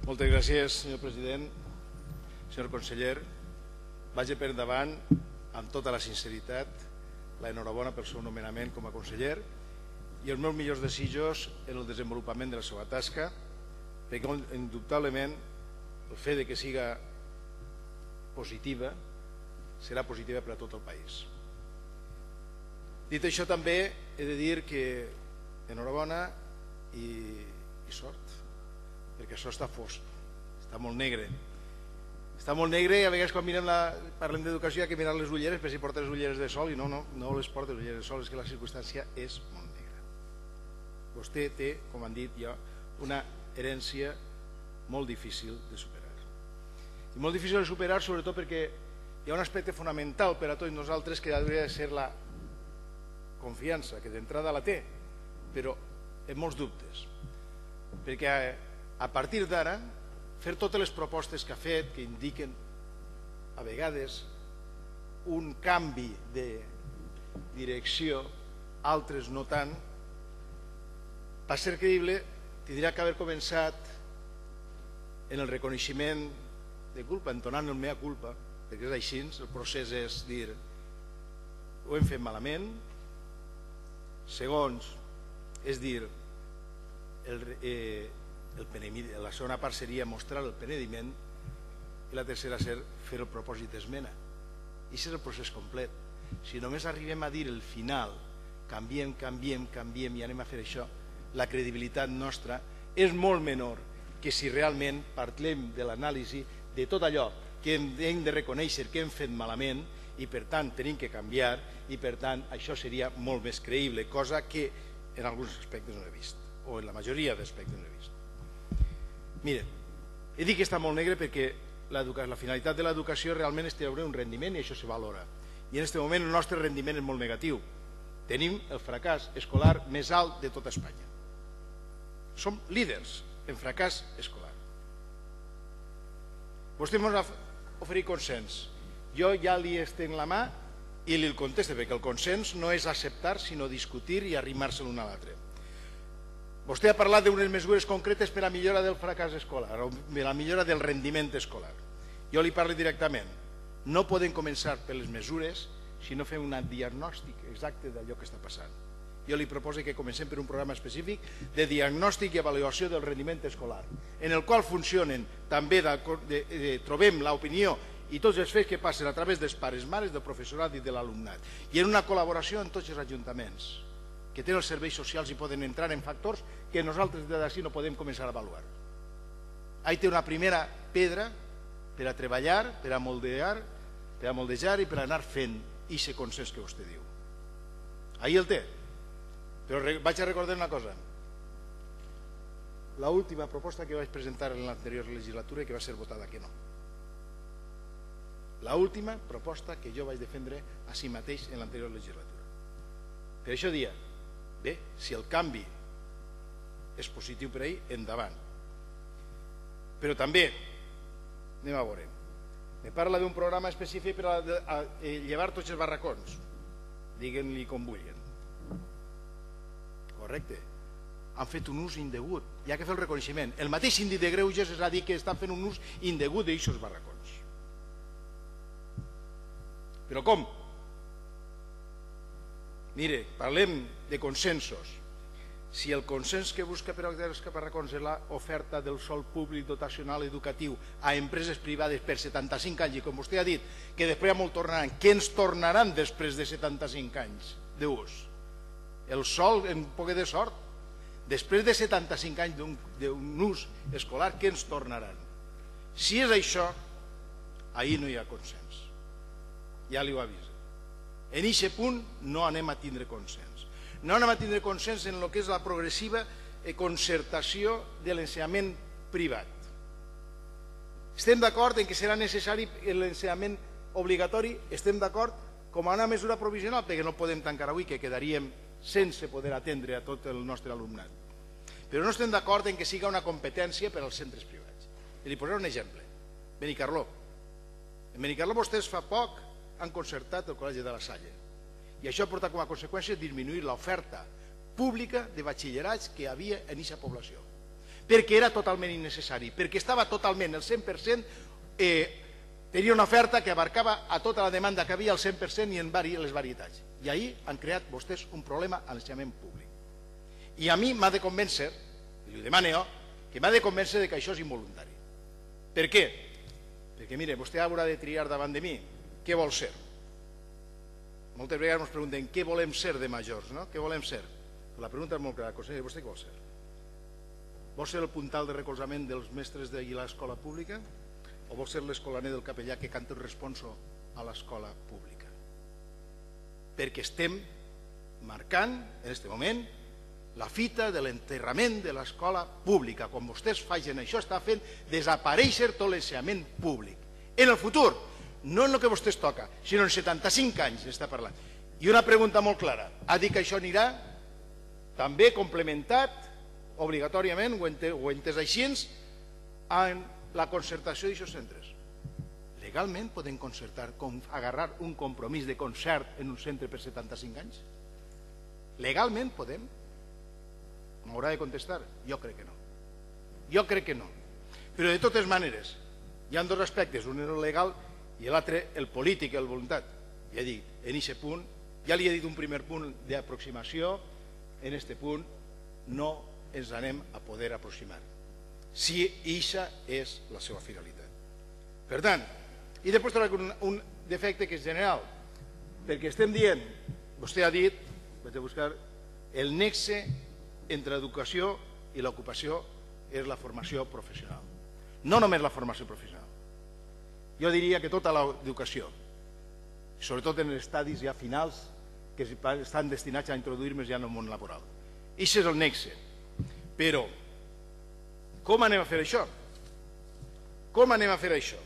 Moltes gràcies, senyor president. Senyor conseller, vagi per endavant amb tota la sinceritat l'enhorabona pel seu nomenament com a conseller i els meus millors desitjos en el desenvolupament de la seva tasca, perquè indubtablement el fet que siga positiva serà positiva per a tot el país. Dit això, també he de dir que enhorabona i sort, perquè això està fosc, està molt negre. Està molt negre i a vegades quan parlem d'educació hi ha que mirar les ulleres per si porta les ulleres de sol i no les porta les ulleres de sol, és que la circumstància és molt negra. Vostè té, com han dit ja, una herència molt difícil de superar. I molt difícil de superar sobretot perquè hi ha un aspecte fonamental per a tots nosaltres que hauria de ser la confiança, que d'entrada la té, però amb molts dubtes. Perquè a partir d'ara, fer totes les propostes que ha fet, que indiquen a vegades un canvi de direcció, altres no tant, per ser creïble tindrà que haver començat en el reconeixement de culpa, entonant el mea culpa, perquè és així, el procés és dir ho hem fet malament. Segons, és dir, la segona part seria mostrar el penediment i la tercera ser fer el propòsit d'esmena. I aquest és el procés complet. Si només arribem a dir el final, canviem i anem a fer això, la credibilitat nostra és molt menor que si realment parlem de l'anàlisi de tot allò que hem de reconèixer que hem fet malament i per tant tenim que canviar i per tant això seria molt més creïble, cosa que en alguns aspectes no he vist, o en la majoria d'aspectes no he vist. Mire, he dit que està molt negre perquè la finalitat de l'educació realment és treure un rendiment i això se valora. I en aquest moment el nostre rendiment és molt negatiu. Tenim el fracàs escolar més alt de tota Espanya. Som líders en fracàs escolar. Vostè ens ha oferit consens. Jo ja li estenc la mà i li el contesto, perquè el consens no és acceptar, sinó discutir i arrimar-se l'un a l'altre. Vostè ha parlat d'unes mesures concretes per a la millora del fracàs escolar, o per a la millora del rendiment escolar. Jo li parlo directament. No podem començar per les mesures si no fem un diagnòstic exacte d'allò que està passant. Jo li proposo que comencem per un programa específic de diagnòstic i avaluació del rendiment escolar, en el qual funcionen, també trobem l'opinió i tots els fets que passen a través dels pares, mares, del professorat i de l'alumnat, i en una col·laboració amb tots els ajuntaments que tenen els serveis socials i poden entrar en factors que nosaltres des d'ací no podem començar a avaluar. Ahí té una primera pedra per a treballar, per a moldejar i per a anar fent aquest consens que vostè diu. Ahí el té. Però vaig a recordar una cosa. L'última proposta que vaig presentar en l'anterior legislatura i que va ser votada que no. L'última proposta que jo vaig defendre a si mateix en l'anterior legislatura. Per això dia, bé, si el canvi és positiu per ahir, endavant. Però també, anem a veure, me parla d'un programa específic per a llevar tots els barracons, diguen-li com vulguin. Correcte. Han fet un ús indegut. Hi ha que fer el reconeixement. El mateix síndic de Greuges es va dir que estan fent un ús indegut d'aixos barracons. Però com? Mire, parlem de consensos. Si el consens que busca per als barracons és l'oferta del sòl públic dotacional educatiu a empreses privades per 75 anys, i com vostè ha dit, que després ja molt tornaran, què ens tornaran després de 75 anys d'ús? El sòl en poc de sort. Després de 75 anys d'un ús escolar, què ens tornaran? Si és això, ahir no hi ha consens. Ja li ho aviso. En aquest punt no anem a tindre consens. No anem a tindre consens en el que és la progressiva concertació de l'ensenyament privat. Estem d'acord en que serà necessari l'ensenyament obligatori, estem d'acord com a una mesura provisional, perquè no podem tancar avui, que quedaríem sense poder atendre a tot el nostre alumnat. Però no estem d'acord en que siga una competència per als centres privats. I li posaré un exemple. Benicarló. En Benicarló vostès fa poc han concertat el Col·legi de la Salle. I això ha portat com a conseqüència disminuir l'oferta pública de batxillerats que hi havia en aquesta població. perquè era totalment innecessari, perquè estava totalment el 100%, tenia una oferta que abarcava a tota la demanda que havia al 100% i en les varietats. I ahir han creat vostès un problema a l'ensenyament públic. I a mi m'ha de convèncer, i li demano jo, que m'ha de convèncer que això és involuntari. Per què? Perquè, mire, vostè haurà de triar davant de mi què vol ser. Moltes vegades ens pregunten què volem ser de majors, no? Què volem ser? La pregunta és molt clara. Conseller, vostè què vol ser? Vol ser el puntal de recolzament dels mestres de l'escola pública o vol ser l'escolaner del capellà que canta el responso a l'escola pública? Perquè estem marcant, en aquest moment, la fita de l'enterrament de l'escola pública. Quan vostès facin això, està fent desaparèixer tot l'ensenyament públic. En el futur, no en el que vostès toca, sinó en 75 anys està parlant. I una pregunta molt clara. Ha dit que això anirà també complementat, obligatòriament, ho he entès així, en la concertació d'aquests centres. Legalment podem concertar, agarrar un compromís de concert en un centre per 75 anys? Legalment podem? M'haurà de contestar? Jo crec que no. Jo crec que no. Però de totes maneres, hi ha dos aspectes, un és el legal i l'altre el polític, el voluntat. Ja he dit, en aquest punt, ja li he dit un primer punt d'aproximació, en aquest punt no ens anem a poder aproximar, si aquesta és la seva finalitat. Per tant, i després trobo un defecte que és general, perquè estem dient, vostè ha dit, vaig a buscar, el nexe entre l'educació i l'ocupació és la formació professional. No només la formació professional. Jo diria que tota l'educació, sobretot en els estadis ja finals, que estan destinats a introduir-nos ja en el món laboral. Això és el nexe. Però, com anem a fer això? Com anem a fer això?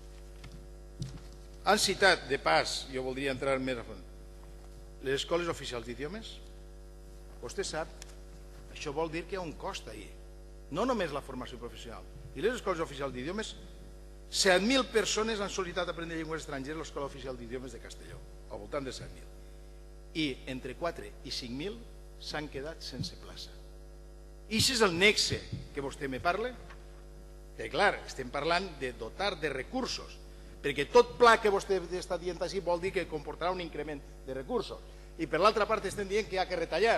Han citat, de pas, jo voldria entrar més a fons, les escoles oficials d'idiomes. Vostè sap, això vol dir que hi ha un cost ahir. No només la formació professional. I les escoles oficials d'idiomes, 7.000 persones han sol·licitat aprendre llengües estrangeres a l'Escola Oficial d'Idiomes de Castelló, al voltant de 7.000. I entre 4 i 5.000 s'han quedat sense plaça. I això és el nexe que vostè me parla? Que clar, estem parlant de dotar de recursos, perquè tot pla que vostè està dient així vol dir que comportarà un increment de recursos. I per l'altra part estem dient que hi ha que retallar.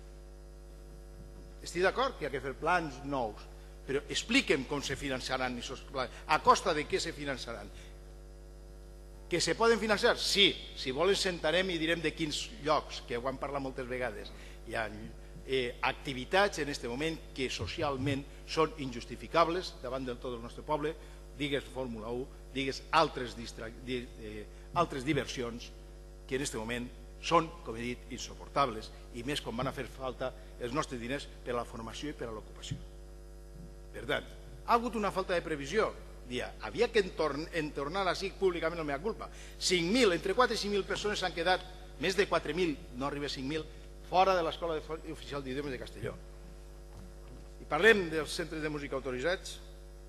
Estic d'acord que hi ha que fer plans nous, però expliquem com se finançaran aquests plans, a costa de què se finançaran. Que se poden financiar? Sí, si volen sentarem i direm de quins llocs, que ho hem parlat moltes vegades. Hi ha activitats en aquest moment que socialment són injustificables davant del tot del nostre poble, digues Fórmula 1, digues altres diversions que en aquest moment són, com he dit, insuportables, i més quan van a fer falta els nostres diners per a la formació i per a l'ocupació. Per tant, ha hagut una falta de previsió. Havia que entornar així públicament la meva culpa. 5.000, entre 4 i 5.000 persones s'han quedat, més de 4.000, no arriba a 5.000, fora de l'Escola Oficial d'Idiomes de Castelló. I parlem dels centres de música autoritzats,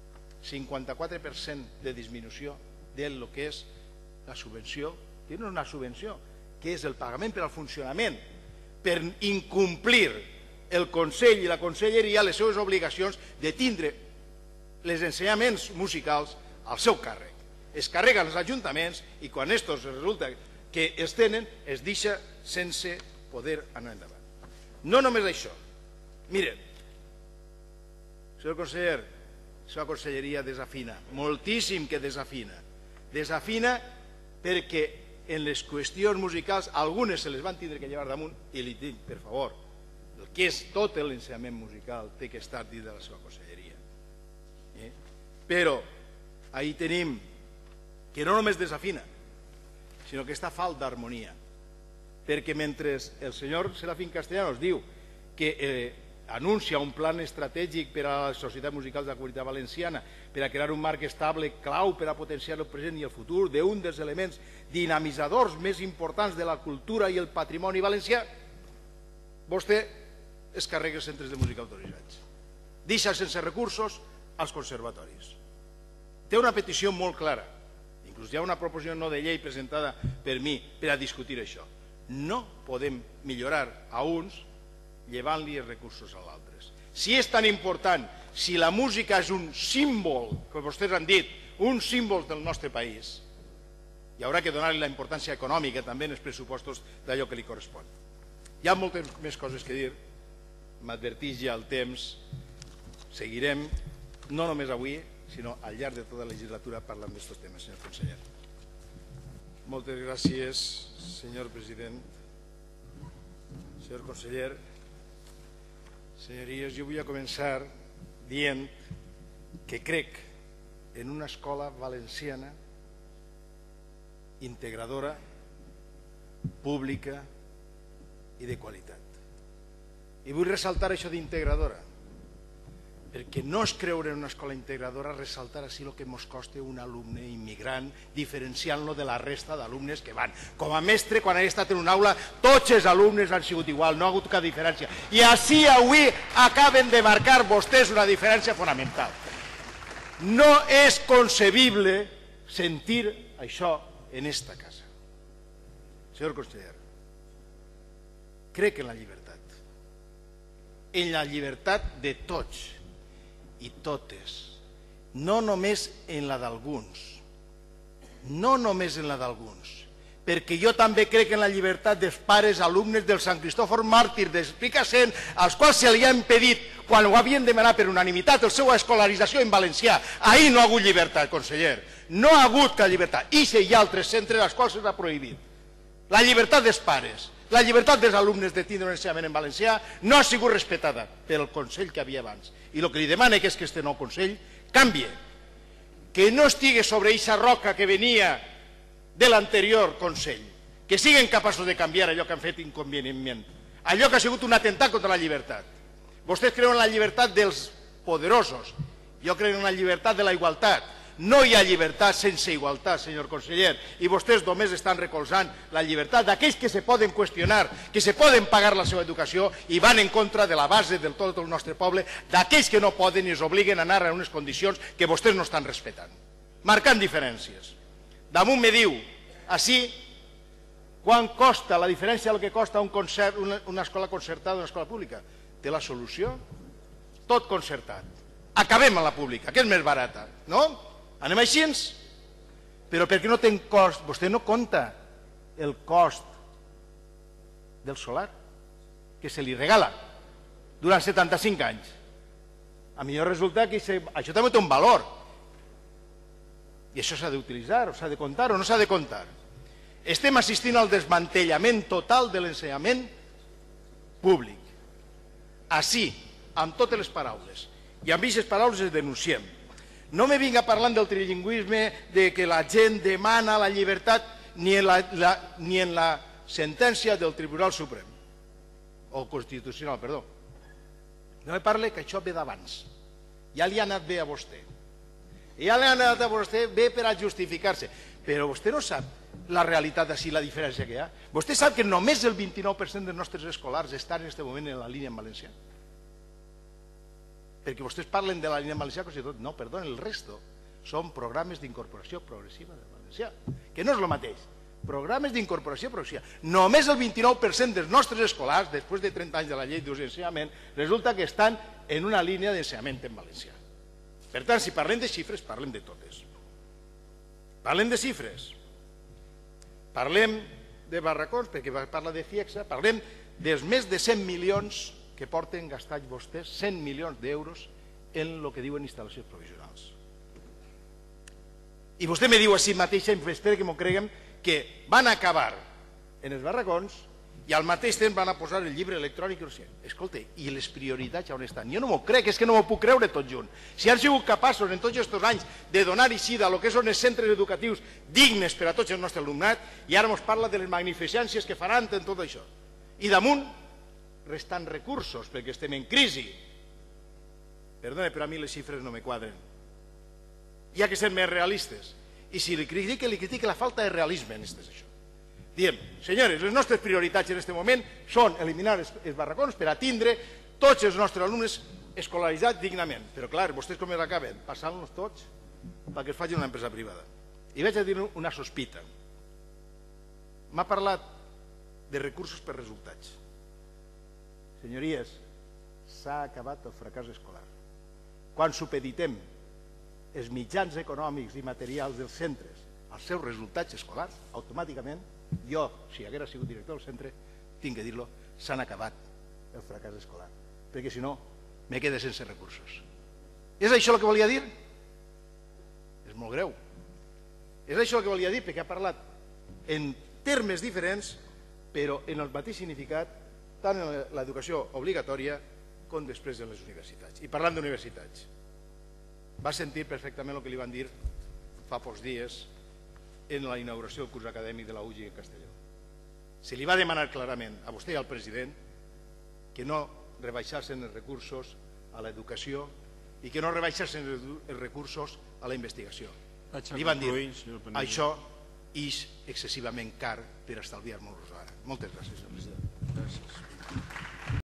54% de disminució del que és la subvenció, que no és una subvenció, que és el pagament per al funcionament, per incomplir el Consell i la Conselleria les seves obligacions de tindre els ensenyaments musicals al seu càrrec. Es carreguen els ajuntaments i quan estos resulta que els tenen, es deixa sense poder anar endavant. No només això. Miren, senyor conseller, la seva conselleria desafina, moltíssim que desafina. Desafina perquè en les qüestions musicals algunes se les van tindre que llevar damunt i li dic, per favor, el que és tot l'ensenyament musical té que estar dins de la seva conselleria. Però ahí tenim que no només desafina, sinó que està falt d'harmonia. Perquè mentre el senyor Serafín Castellanos diu que anuncia un plan estratègic per a la Societat Musical de la Comunitat Valenciana per a crear un marc estable clau per a potenciar el present i el futur d'un dels elements dinamitzadors més importants de la cultura i el patrimoni valencià, vostè es carrega els centres de música autoritzats. Deixa sense recursos als conservatoris. Té una petició molt clara, inclús hi ha una proposició no de llei presentada per mi per a discutir això. No podem millorar a uns llevant-li els recursos a altres. Si és tan important, si la música és un símbol, com vostès han dit, un símbol del nostre país, hi haurà que donar-li la importància econòmica també en els pressupostos d'allò que li correspon. Hi ha moltes més coses que dir, m'advertís ja el temps, seguirem, no només avui, sinó al llarg de tota la legislatura parlant d'aquests temes, senyor conseller. Moltes gràcies, senyor president. Senyor conseller, senyories, jo vull començar dient que crec en una escola valenciana integradora, pública i de qualitat. I vull ressaltar això d'integradora, perquè no és creure en una escola integradora ressaltar així el que ens costa un alumne immigrant, diferenciant-lo de la resta d'alumnes que van. Com a mestre, quan he estat en una aula, tots els alumnes han sigut igual, no ha hagut cap diferència. I així avui acaben de marcar vostès una diferència fonamental. No és concebible sentir això en esta casa. Senyor conseller, crec en la llibertat de tots i totes, no només en la d'alguns, perquè jo també crec en la llibertat dels pares, alumnes del Sant Cristòfor Màrtir, dels Picassent, als quals se li ha impedit, quan ho havien demanat per unanimitat, la seva escolarització en valencià. Ahir no ha hagut llibertat, conseller, no ha hagut cap llibertat. I hi ha altres centres als quals s'ha prohibit. La llibertat dels pares, la llibertat dels alumnes de tindre un ensenyament en valencià no ha sigut respectada pel Consell que havia abans. I el que li demana és que aquest nou Consell canvie, que no estigui sobre aquesta roca que venia de l'anterior Consell, que siguin capaços de canviar allò que han fet inconvenientment, allò que ha sigut un atemptat contra la llibertat. Vostès creuen en la llibertat dels poderosos, jo crec en la llibertat de la igualtat. No hi ha llibertat sense igualtat, senyor conseller, i vostès només estan recolzant la llibertat d'aquells que se poden qüestionar, que se poden pagar la seva educació i van en contra de la base de tot el nostre poble, d'aquells que no poden i els obliguen a anar en unes condicions que vostès no estan respectant, marcant diferències. Damunt me diu, així, quan costa la diferència del que costa una escola concertada d'una escola pública? Té la solució? Tot concertat. Acabem amb la pública, que és més barata, no? Anem així? Però perquè no té cost, vostè no compta el cost del solar que se li regala durant 75 anys. A millor resulta que això també té un valor i això s'ha d'utilitzar, o s'ha de comptar o no s'ha de comptar. Estem assistint al desmantellament total de l'ensenyament públic. Així, amb totes les paraules, i amb aquestes paraules les denunciem. No me vinga parlant del trilingüisme, de que la gent demana la llibertat, ni en la sentència del Tribunal Suprem, o Constitucional, perdó. No me parle que això ve d'abans. Ja li ha anat bé a vostè. Ja li ha anat a vostè bé per a justificar-se. Però vostè no sap la realitat d'ací, la diferència que hi ha. Vostè sap que només el 29% dels nostres escolars estan en aquest moment en la línia en valencià. Perquè vostès parlen de la línia en valencià com si tot... No, perdó, el resto són programes d'incorporació progressiva del valencià, que no és el mateix. Programes d'incorporació progressiva. Només el 29% dels nostres escolars, després de 30 anys de la llei d'ús i ensenyament, resulta que estan en una línia d'ensenyament en valencià. Per tant, si parlem de xifres, parlem de totes. Parlem de xifres. Parlem de barracons, perquè parla de FIEXA, parlem dels més de 100 milions que porten gastats vostès 100 milions d'euros en el que diuen instal·lacions provisionals. I vostè me diu així mateix, espero que m'ho creguem, que van acabar en els barracons i al mateix temps van a posar el llibre electrònic. Escolta, i les prioritats on estan? Jo no m'ho crec, és que no m'ho puc creure tot junt. Si han sigut capaços en tots aquests anys de donar així del que són els centres educatius dignes per a tots el nostre alumnat, i ara ens parla de les magnificències que faran en tot això. I damunt restant recursos, perquè estem en crisi. Perdona, però a mi les xifres no me quadren. Hi ha que ser més realistes. I si li critique la falta de realisme en això. Diem, senyores, les nostres prioritats en aquest moment són eliminar els barracons per a tindre tots els nostres alumnes escolaritzats dignament. Però clar, vostès com acaben? Passant-los tots perquè es facin una empresa privada. I vaig a dir una sospita. M'ha parlat de recursos per resultats. Senyories, s'ha acabat el fracàs escolar. Quan supeditem els mitjans econòmics i materials dels centres als seus resultats escolars, automàticament, jo, si haguera sigut director del centre, tinc que dir-lo, s'han acabat el fracàs escolar, perquè si no, me quedo sense recursos. És això el que volia dir? És molt greu. És això el que volia dir, perquè ha parlat en termes diferents, però en el mateix significat, tant en l'educació obligatòria com després en les universitats. I parlant d'universitats, va sentir perfectament el que li van dir fa pocs dies en la inauguració del curs acadèmic de la UGI en Castelló. Se li va demanar clarament a vostè i al president que no rebaixassin els recursos a l'educació i que no rebaixassin els recursos a la investigació. Li van dir, això és excessivament car per estalviar-nos ara. Moltes gràcies, senyor president. Gràcies.